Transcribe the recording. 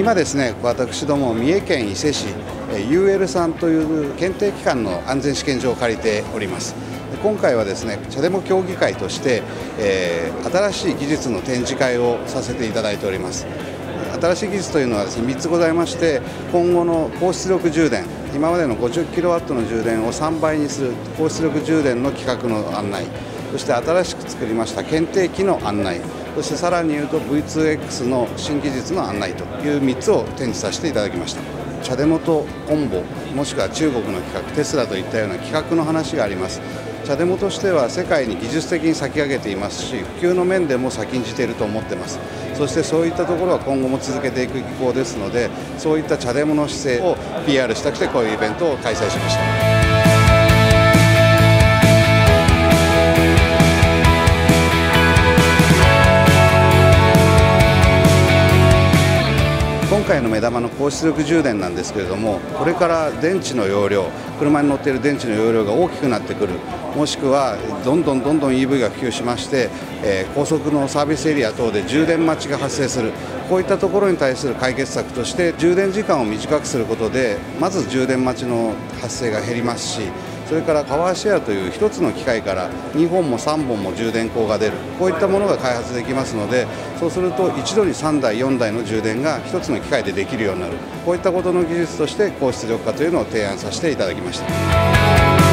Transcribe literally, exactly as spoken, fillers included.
今ですね、私ども三重県伊勢市 ユーエル さんという検定機関の安全試験場を借りております。今回はですね、チャデモ協議会として、えー、新しい技術の展示会をさせていただいております。新しい技術というのはですね、みっつございまして、今後の高出力充電、今までの ごじゅっキロワット の充電をさんばいにする高出力充電の規格の案内、そして新しく作りました検定機の案内、そしてさらに言うと ブイツーエックス の新技術の案内というみっつを展示させていただきました。チャデモとコンボ、もしくは中国の規格テスラといったような規格の話があります。チャデモとしては世界に技術的に先駆けていますし、普及の面でも先んじていると思っています。そしてそういったところは今後も続けていく意向ですので、そういったチャデモの姿勢を ピーアール したくてこういうイベントを開催しました。今回の目玉の高出力充電なんですけれども、これから電池の容量、車に乗っている電池の容量が大きくなってくる、もしくはどんどんどんどん イーブイ が普及しまして、えー、高速のサービスエリア等で充電待ちが発生する、こういったところに対する解決策として充電時間を短くすることで、まず充電待ちの発生が減りますし、それからパワーシェアというひとつの機械からにほんもさんぼんも充電口が出る、こういったものが開発できますので、そうすると一度にさんだいよんだいの充電がひとつの機械でできるようになる、こういったことの技術として高出力化というのを提案させていただきました。